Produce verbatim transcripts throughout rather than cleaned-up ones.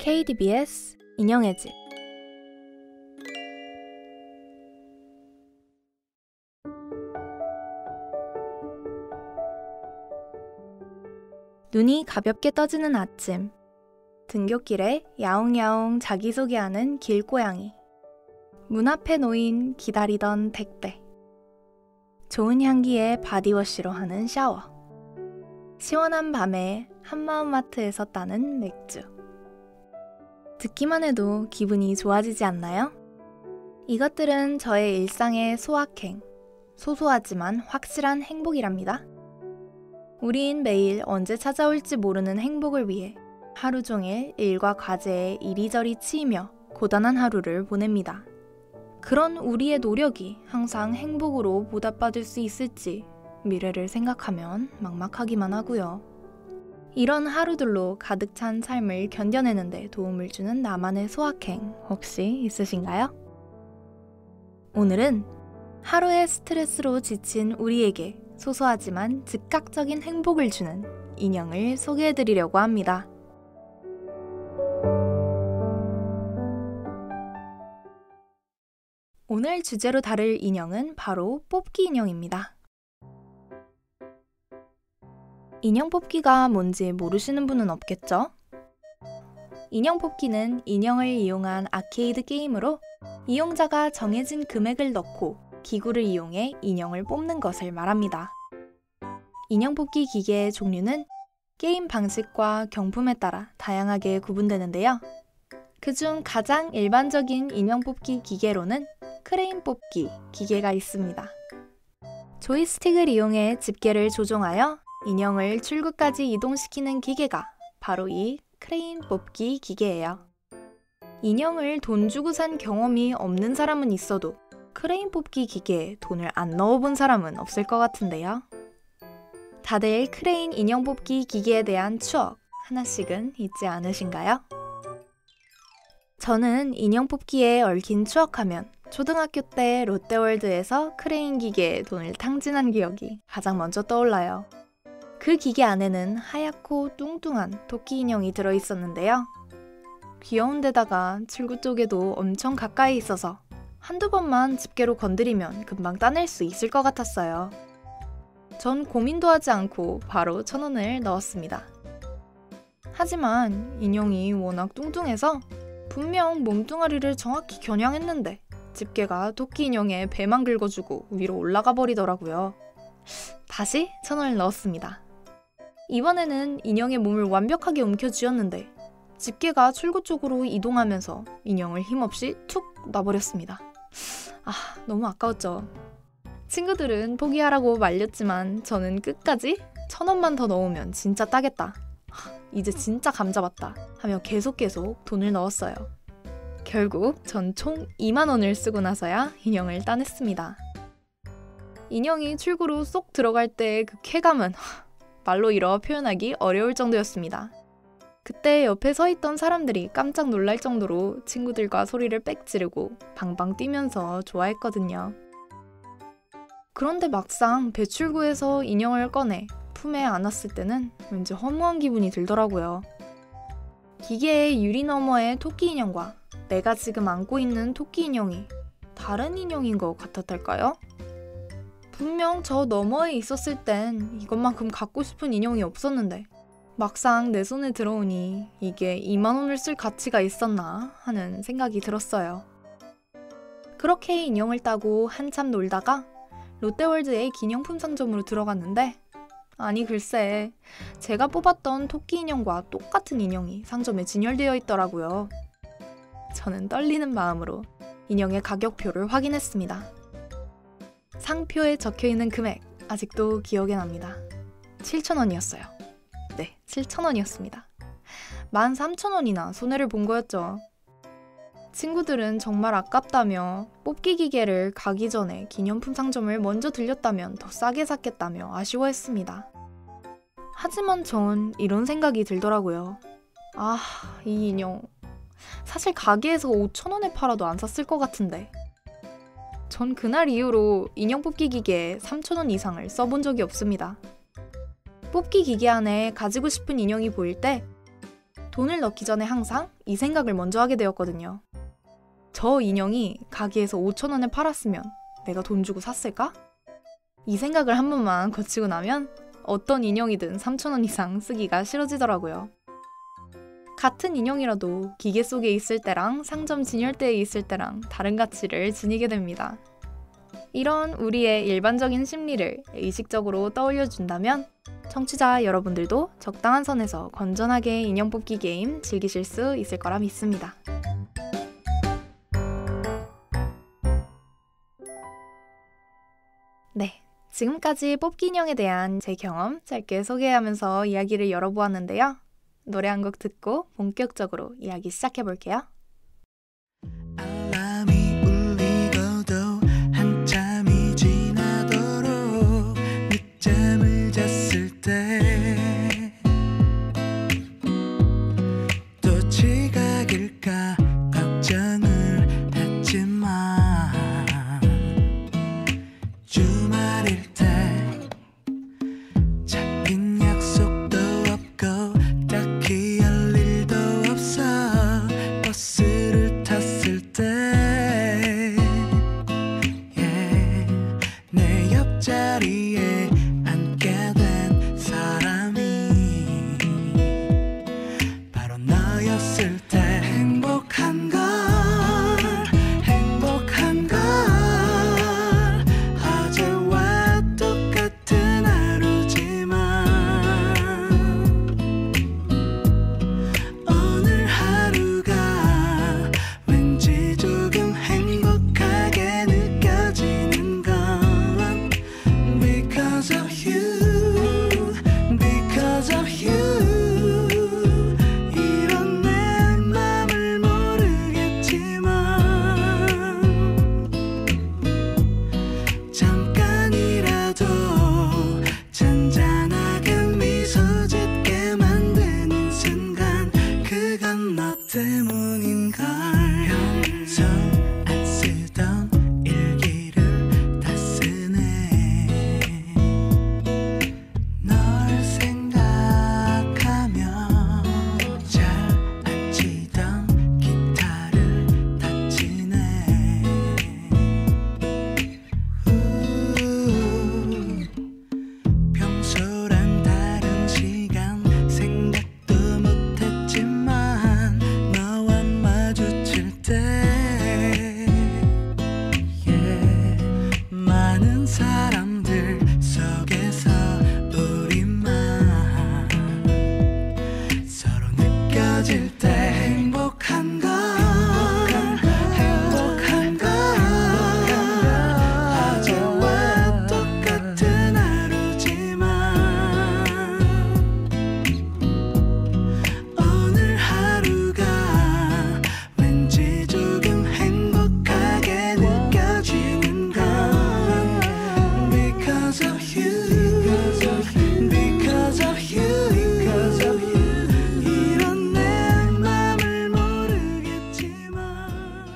케이디비에스 인형의 집. 눈이 가볍게 떠지는 아침. 등굣길에 야옹야옹 자기소개하는 길고양이. 문 앞에 놓인 기다리던 택배. 좋은 향기의 바디워시로 하는 샤워. 시원한 밤에 한마음마트에서 따는 맥주. 듣기만 해도 기분이 좋아지지 않나요? 이것들은 저의 일상의 소확행, 소소하지만 확실한 행복이랍니다. 우린 매일 언제 찾아올지 모르는 행복을 위해 하루 종일 일과 과제에 이리저리 치이며 고단한 하루를 보냅니다. 그런 우리의 노력이 항상 행복으로 보답받을 수 있을지 미래를 생각하면 막막하기만 하고요. 이런 하루들로 가득 찬 삶을 견뎌내는데 도움을 주는 나만의 소확행 혹시 있으신가요? 오늘은 하루의 스트레스로 지친 우리에게 소소하지만 즉각적인 행복을 주는 인형을 소개해드리려고 합니다. 오늘 주제로 다룰 인형은 바로 뽑기 인형입니다. 인형 뽑기가 뭔지 모르시는 분은 없겠죠? 인형 뽑기는 인형을 이용한 아케이드 게임으로 이용자가 정해진 금액을 넣고 기구를 이용해 인형을 뽑는 것을 말합니다. 인형 뽑기 기계의 종류는 게임 방식과 경품에 따라 다양하게 구분되는데요. 그중 가장 일반적인 인형 뽑기 기계로는 크레인 뽑기 기계가 있습니다. 조이스틱을 이용해 집게를 조종하여 인형을 출구까지 이동시키는 기계가 바로 이 크레인 뽑기 기계예요. 인형을 돈 주고 산 경험이 없는 사람은 있어도 크레인 뽑기 기계에 돈을 안 넣어본 사람은 없을 것 같은데요. 다들 크레인 인형 뽑기 기계에 대한 추억 하나씩은 있지 않으신가요? 저는 인형 뽑기에 얽힌 추억하면 초등학교 때 롯데월드에서 크레인 기계에 돈을 탕진한 기억이 가장 먼저 떠올라요. 그 기계 안에는 하얗고 뚱뚱한 토끼 인형이 들어있었는데요. 귀여운 데다가 출구 쪽에도 엄청 가까이 있어서 한두 번만 집게로 건드리면 금방 따낼 수 있을 것 같았어요. 전 고민도 하지 않고 바로 천 원을 넣었습니다. 하지만 인형이 워낙 뚱뚱해서 분명 몸뚱아리를 정확히 겨냥했는데 집게가 토끼 인형의 배만 긁어주고 위로 올라가 버리더라고요. 다시 천 원을 넣었습니다. 이번에는 인형의 몸을 완벽하게 움켜쥐었는데 집게가 출구 쪽으로 이동하면서 인형을 힘없이 툭 놔버렸습니다. 아, 너무 아까웠죠. 친구들은 포기하라고 말렸지만 저는 끝까지 천 원만 더 넣으면 진짜 따겠다. 이제 진짜 감 잡았다 하며 계속 계속 돈을 넣었어요. 결국 전 총 이만 원을 쓰고 나서야 인형을 따냈습니다. 인형이 출구로 쏙 들어갈 때의 그 쾌감은 말로 이뤄 표현하기 어려울 정도였습니다. 그때 옆에 서 있던 사람들이 깜짝 놀랄 정도로 친구들과 소리를 빽 지르고 방방 뛰면서 좋아했거든요. 그런데 막상 배출구에서 인형을 꺼내 품에 안았을 때는 왠지 허무한 기분이 들더라고요. 기계의 유리 너머의 토끼 인형과 내가 지금 안고 있는 토끼 인형이 다른 인형인 것 같았달까요? 분명 저 너머에 있었을 땐 이것만큼 갖고 싶은 인형이 없었는데 막상 내 손에 들어오니 이게 이만 원을 쓸 가치가 있었나 하는 생각이 들었어요. 그렇게 인형을 따고 한참 놀다가 롯데월드의 기념품 상점으로 들어갔는데 아니 글쎄 제가 뽑았던 토끼 인형과 똑같은 인형이 상점에 진열되어 있더라고요. 저는 떨리는 마음으로 인형의 가격표를 확인했습니다. 상표에 적혀있는 금액 아직도 기억에 납니다. 칠천 원이었어요. 네, 칠천 원이었습니다. 만 삼천 원이나 손해를 본 거였죠. 친구들은 정말 아깝다며 뽑기 기계를 가기 전에 기념품 상점을 먼저 들렸다면 더 싸게 샀겠다며 아쉬워했습니다. 하지만 전 이런 생각이 들더라고요. 아, 이 인형 사실 가게에서 오천 원에 팔아도 안 샀을 것 같은데. 전 그날 이후로 인형 뽑기 기계에 삼천 원 이상을 써본 적이 없습니다. 뽑기 기계 안에 가지고 싶은 인형이 보일 때 돈을 넣기 전에 항상 이 생각을 먼저 하게 되었거든요. 저 인형이 가게에서 오천 원에 팔았으면 내가 돈 주고 샀을까? 이 생각을 한 번만 거치고 나면 어떤 인형이든 삼천 원 이상 쓰기가 싫어지더라고요. 같은 인형이라도 기계 속에 있을 때랑 상점 진열대에 있을 때랑 다른 가치를 지니게 됩니다. 이런 우리의 일반적인 심리를 의식적으로 떠올려준다면 청취자 여러분들도 적당한 선에서 건전하게 인형 뽑기 게임 즐기실 수 있을 거라 믿습니다. 네, 지금까지 뽑기 인형에 대한 제 경험 짧게 소개하면서 이야기를 열어보았는데요. 노래 한 곡 듣고 본격적으로 이야기 시작해볼게요. 알람이 울리고도 한참이 지나도록 늦잠을 잤을 때 또 지각일까 걱정을 했지만 주말일 때 잡힌 약속도 없고 딱히 할 일도 없어 버스를 탔을 때 yeah, 내 옆자리에 앉게 된 사람이 바로 너였을 때 행복한 걸 행복한 걸 어제와 똑같은 하루지만 오늘 하루가 왠지 조금 행복하게 느껴지는 건 Because of you, because of you 이런 내 맘을 모르겠지만 잠깐이라도 잔잔하게 미소 짓게 만드는 순간 그건 너 때문인걸 평소 안 쓰던 일기를 다 쓰네 널 생각하며 잘 안 치던 기타를 다치네 우, 평소랑 다른 시간 생각도 못했지만 너와 마주칠 때 yeah, 많은 사람들 속에서 우리만 서로 느껴질 때 행복한 걸 행복한 걸 어제와 똑같은 하루지만 오늘 하루가 왠지 조금 행복하게 느껴지는 건 Because of you, because of you, because of you 이런 내 맘을 모르겠지만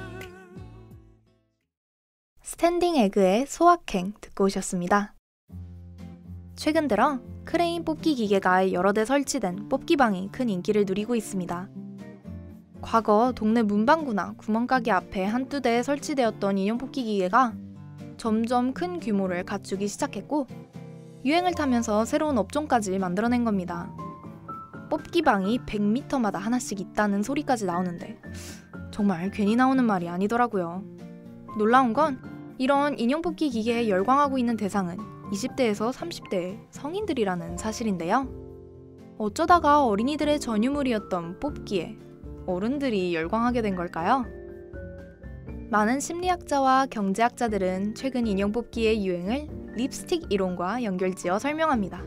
스탠딩 에그의 소확행 듣고 오셨습니다. 최근 들어 크레인 뽑기 기계가 여러 대 설치된 뽑기방이 큰 인기를 누리고 있습니다. 과거 동네 문방구나 구멍가게 앞에 한두 대 설치되었던 인형 뽑기 기계가 점점 큰 규모를 갖추기 시작했고 유행을 타면서 새로운 업종까지 만들어낸 겁니다. 뽑기방이 백 미터마다 하나씩 있다는 소리까지 나오는데 정말 괜히 나오는 말이 아니더라고요. 놀라운 건 이런 인형 뽑기 기계에 열광하고 있는 대상은 이십 대에서 삼십 대의 성인들이라는 사실인데요. 어쩌다가 어린이들의 전유물이었던 뽑기에 어른들이 열광하게 된 걸까요? 많은 심리학자와 경제학자들은 최근 인형 뽑기의 유행을 립스틱 이론과 연결지어 설명합니다.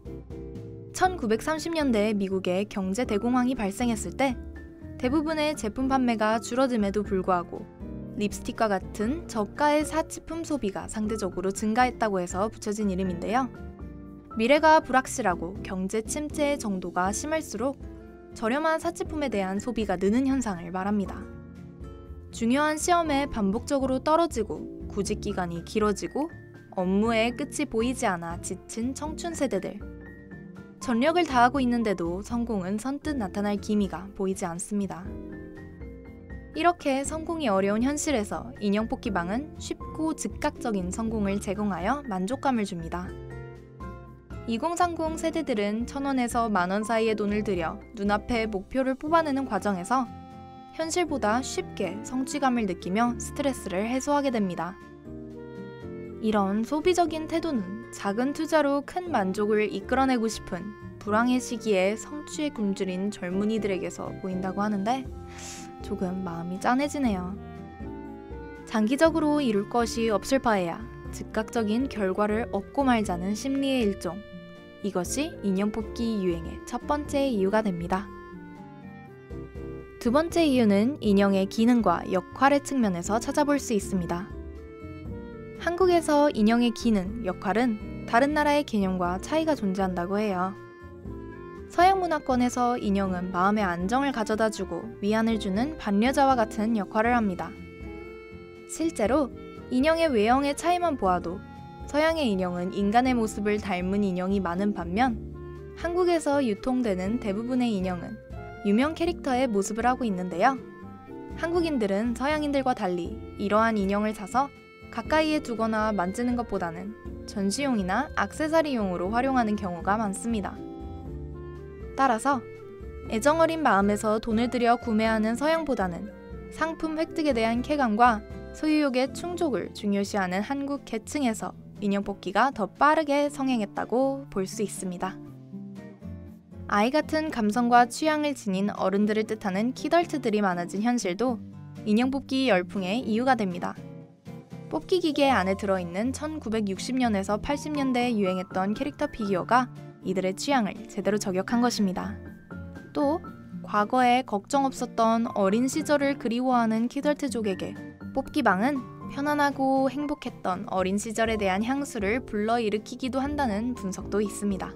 천구백삼십 년대 미국에 경제 대공황이 발생했을 때 대부분의 제품 판매가 줄어듦에도 불구하고 립스틱과 같은 저가의 사치품 소비가 상대적으로 증가했다고 해서 붙여진 이름인데요. 미래가 불확실하고 경제 침체의 정도가 심할수록 저렴한 사치품에 대한 소비가 느는 현상을 말합니다. 중요한 시험에 반복적으로 떨어지고 구직 기간이 길어지고 업무의 끝이 보이지 않아 지친 청춘 세대들. 전력을 다하고 있는데도 성공은 선뜻 나타날 기미가 보이지 않습니다. 이렇게 성공이 어려운 현실에서 인형 뽑기방은 쉽고 즉각적인 성공을 제공하여 만족감을 줍니다. 이공삼공 세대들은 천 원에서 만 원 사이의 돈을 들여 눈앞에 목표를 뽑아내는 과정에서 현실보다 쉽게 성취감을 느끼며 스트레스를 해소하게 됩니다. 이런 소비적인 태도는 작은 투자로 큰 만족을 이끌어내고 싶은 불황의 시기에 성취에 굶주린 젊은이들에게서 보인다고 하는데 조금 마음이 짠해지네요. 장기적으로 이룰 것이 없을 바에야 즉각적인 결과를 얻고 말자는 심리의 일종. 이것이 인형 뽑기 유행의 첫 번째 이유가 됩니다. 두 번째 이유는 인형의 기능과 역할의 측면에서 찾아볼 수 있습니다. 한국에서 인형의 기능, 역할은 다른 나라의 개념과 차이가 존재한다고 해요. 서양 문화권에서 인형은 마음의 안정을 가져다주고 위안을 주는 반려자와 같은 역할을 합니다. 실제로 인형의 외형의 차이만 보아도 서양의 인형은 인간의 모습을 닮은 인형이 많은 반면 한국에서 유통되는 대부분의 인형은 유명 캐릭터의 모습을 하고 있는데요. 한국인들은 서양인들과 달리 이러한 인형을 사서 가까이에 두거나 만지는 것보다는 전시용이나 액세서리용으로 활용하는 경우가 많습니다. 따라서 애정어린 마음에서 돈을 들여 구매하는 서양보다는 상품 획득에 대한 쾌감과 소유욕의 충족을 중요시하는 한국 계층에서 인형 뽑기가 더 빠르게 성행했다고 볼 수 있습니다. 아이 같은 감성과 취향을 지닌 어른들을 뜻하는 키덜트들이 많아진 현실도 인형 뽑기 열풍의 이유가 됩니다. 뽑기 기계 안에 들어있는 천구백육십 년에서 팔십 년대에 유행했던 캐릭터 피규어가 이들의 취향을 제대로 저격한 것입니다. 또 과거에 걱정 없었던 어린 시절을 그리워하는 키덜트족에게 뽑기방은 편안하고 행복했던 어린 시절에 대한 향수를 불러일으키기도 한다는 분석도 있습니다.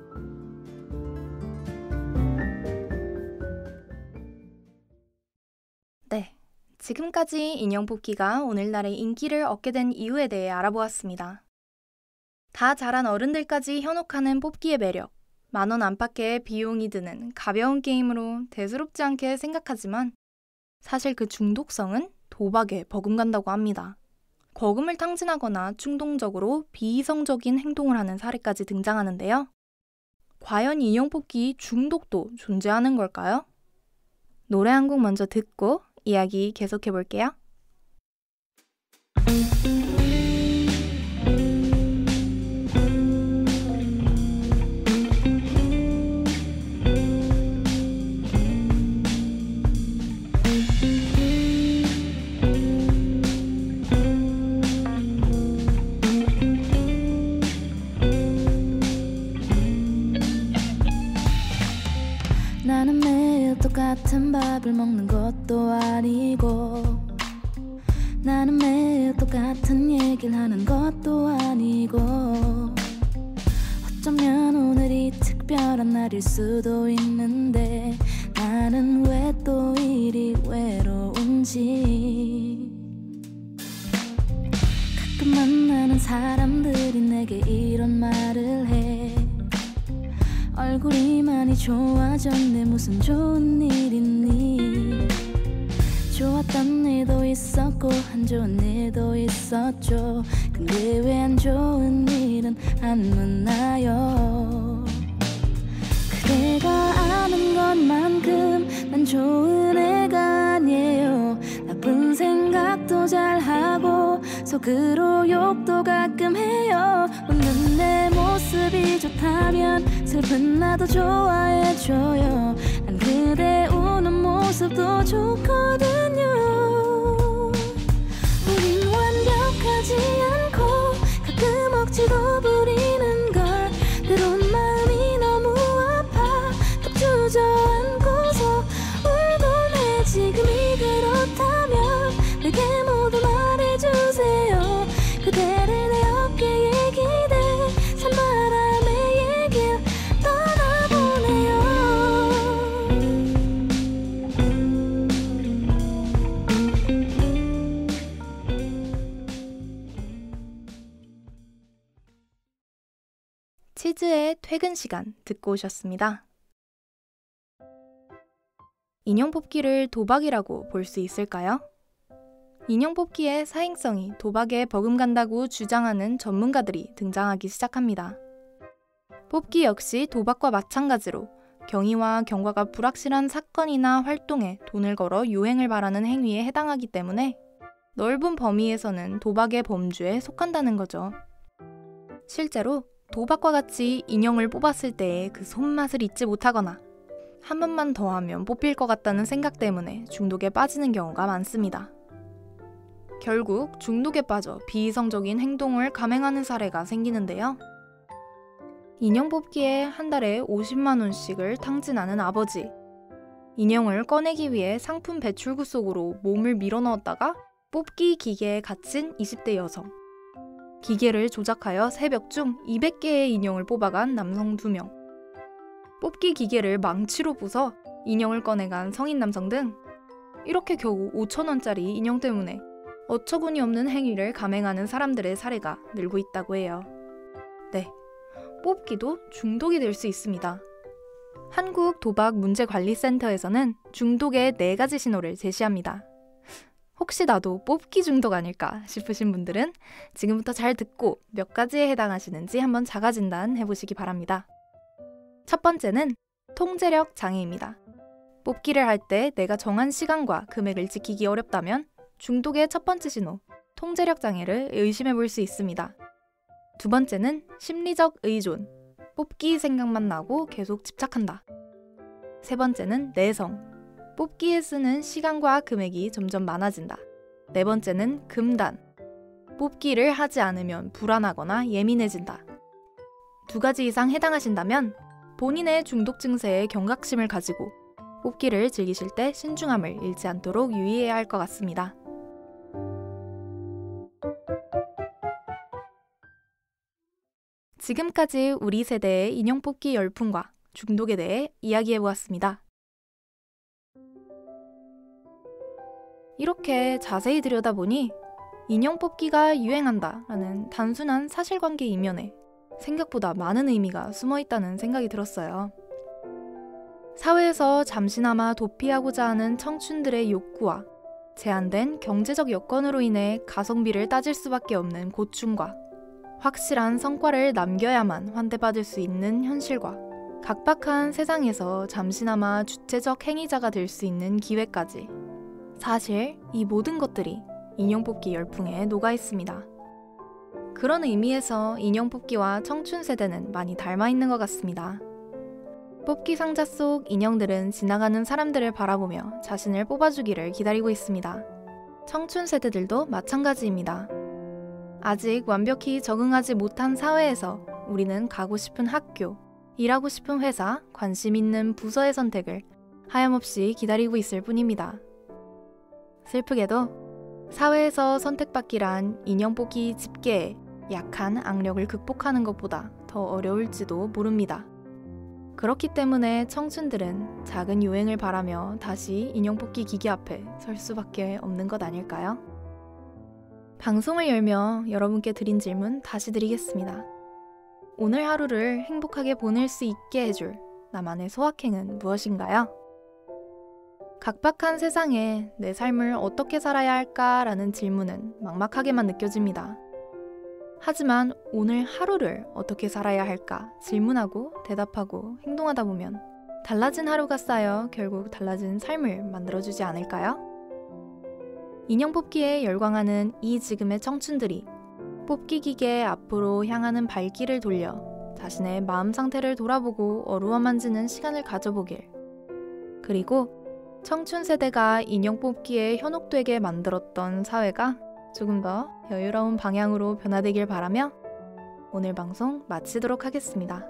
네, 지금까지 인형 뽑기가 오늘날의 인기를 얻게 된 이유에 대해 알아보았습니다. 다 자란 어른들까지 현혹하는 뽑기의 매력, 만원 안팎의 비용이 드는 가벼운 게임으로 대수롭지 않게 생각하지만 사실 그 중독성은 도박에 버금간다고 합니다. 거금을 탕진하거나 충동적으로 비이성적인 행동을 하는 사례까지 등장하는데요. 과연 인형 뽑기 중독도 존재하는 걸까요? 노래 한 곡 먼저 듣고 이야기 계속해 볼게요. 나는 매일 똑같은 밥을 먹는 것도 아니고 나는 매일 똑같은 얘기를 하는 것도 아니고 어쩌면 오늘이 특별한 날일 수도 있는데 나는 왜 또 이리 외로운지 가끔 만나는 사람들이 내게 이런 말을 해 얼굴이 많이 좋아졌네 무슨 좋은 일 있니 좋았던 일도 있었고 안 좋은 일도 있었죠 근데 왜 안 좋은 일은 안 묻나요 그대가 아는 것만큼 난 좋은 애가 아니에요 나쁜 생각도 잘하고 속으로 욕도 가끔 해요 웃는 내 모습이 좋다면 슬픈 나도 좋아해줘요 난 그대 우는 모습도 좋거든요 우린 완벽하지 않고 가끔 억지로 부리는 걸 때론 마음이 너무 아파 tok 주저앉고서 울곤 해 지금이 그렇다면 내게 모두 말해주세요 그대를 내 어깨에 기대 산바람의 얘길 떠나보내요 치즈의 퇴근 시간 듣고 오셨습니다. 인형 뽑기를 도박이라고 볼 수 있을까요? 인형 뽑기의 사행성이 도박에 버금간다고 주장하는 전문가들이 등장하기 시작합니다. 뽑기 역시 도박과 마찬가지로 경위와 경과가 불확실한 사건이나 활동에 돈을 걸어 유행을 바라는 행위에 해당하기 때문에 넓은 범위에서는 도박의 범주에 속한다는 거죠. 실제로 도박과 같이 인형을 뽑았을 때의 그 손맛을 잊지 못하거나 한 번만 더 하면 뽑힐 것 같다는 생각 때문에 중독에 빠지는 경우가 많습니다. 결국 중독에 빠져 비이성적인 행동을 감행하는 사례가 생기는데요. 인형 뽑기에 한 달에 오십만 원씩을 탕진하는 아버지, 인형을 꺼내기 위해 상품 배출구 속으로 몸을 밀어넣었다가 뽑기 기계에 갇힌 이십 대 여성, 기계를 조작하여 새벽 중 이백 개의 인형을 뽑아간 남성 두 명, 뽑기 기계를 망치로 부숴 인형을 꺼내간 성인 남성 등 이렇게 겨우 오천 원짜리 인형 때문에 어처구니 없는 행위를 감행하는 사람들의 사례가 늘고 있다고 해요. 네, 뽑기도 중독이 될 수 있습니다. 한국도박문제관리센터에서는 중독의 네 가지 신호를 제시합니다. 혹시 나도 뽑기 중독 아닐까 싶으신 분들은 지금부터 잘 듣고 몇 가지에 해당하시는지 한번 자가진단 해보시기 바랍니다. 첫 번째는 통제력 장애입니다. 뽑기를 할 때 내가 정한 시간과 금액을 지키기 어렵다면 중독의 첫 번째 신호, 통제력 장애를 의심해 볼 수 있습니다. 두 번째는 심리적 의존, 뽑기 생각만 나고 계속 집착한다. 세 번째는 내성, 뽑기에 쓰는 시간과 금액이 점점 많아진다. 네 번째는 금단, 뽑기를 하지 않으면 불안하거나 예민해진다. 두 가지 이상 해당하신다면 본인의 중독 증세에 경각심을 가지고 뽑기를 즐기실 때 신중함을 잃지 않도록 유의해야 할 것 같습니다. 지금까지 우리 세대의 인형 뽑기 열풍과 중독에 대해 이야기해보았습니다. 이렇게 자세히 들여다보니 인형 뽑기가 유행한다라는 단순한 사실관계 이면에 생각보다 많은 의미가 숨어있다는 생각이 들었어요. 사회에서 잠시나마 도피하고자 하는 청춘들의 욕구와 제한된 경제적 여건으로 인해 가성비를 따질 수밖에 없는 고충과 확실한 성과를 남겨야만 환대받을 수 있는 현실과 각박한 세상에서 잠시나마 주체적 행위자가 될 수 있는 기회까지, 사실 이 모든 것들이 인형 뽑기 열풍에 녹아 있습니다. 그런 의미에서 인형 뽑기와 청춘 세대는 많이 닮아 있는 것 같습니다. 뽑기 상자 속 인형들은 지나가는 사람들을 바라보며 자신을 뽑아주기를 기다리고 있습니다. 청춘 세대들도 마찬가지입니다. 아직 완벽히 적응하지 못한 사회에서 우리는 가고 싶은 학교, 일하고 싶은 회사, 관심 있는 부서의 선택을 하염없이 기다리고 있을 뿐입니다. 슬프게도 사회에서 선택받기란 인형 뽑기 집계에 약한 악력을 극복하는 것보다 더 어려울지도 모릅니다. 그렇기 때문에 청춘들은 작은 유행을 바라며 다시 인형 뽑기 기계 앞에 설 수밖에 없는 것 아닐까요? 방송을 열며 여러분께 드린 질문 다시 드리겠습니다. 오늘 하루를 행복하게 보낼 수 있게 해줄 나만의 소확행은 무엇인가요? 각박한 세상에 내 삶을 어떻게 살아야 할까라는 질문은 막막하게만 느껴집니다. 하지만 오늘 하루를 어떻게 살아야 할까 질문하고 대답하고 행동하다 보면 달라진 하루가 쌓여 결국 달라진 삶을 만들어주지 않을까요? 인형 뽑기에 열광하는 이 지금의 청춘들이 뽑기 기계 앞으로 향하는 발길을 돌려 자신의 마음 상태를 돌아보고 어루만지는 시간을 가져보길, 그리고 청춘 세대가 인형 뽑기에 현혹되게 만들었던 사회가 조금 더 여유로운 방향으로 변화되길 바라며 오늘 방송 마치도록 하겠습니다.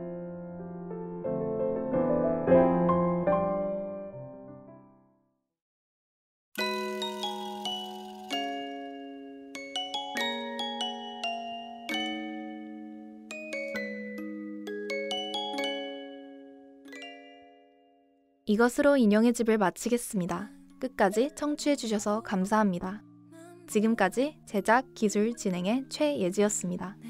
이것으로 인형의 집을 마치겠습니다. 끝까지 청취해주셔서 감사합니다. 지금까지 제작, 기술, 진행의 최예지였습니다.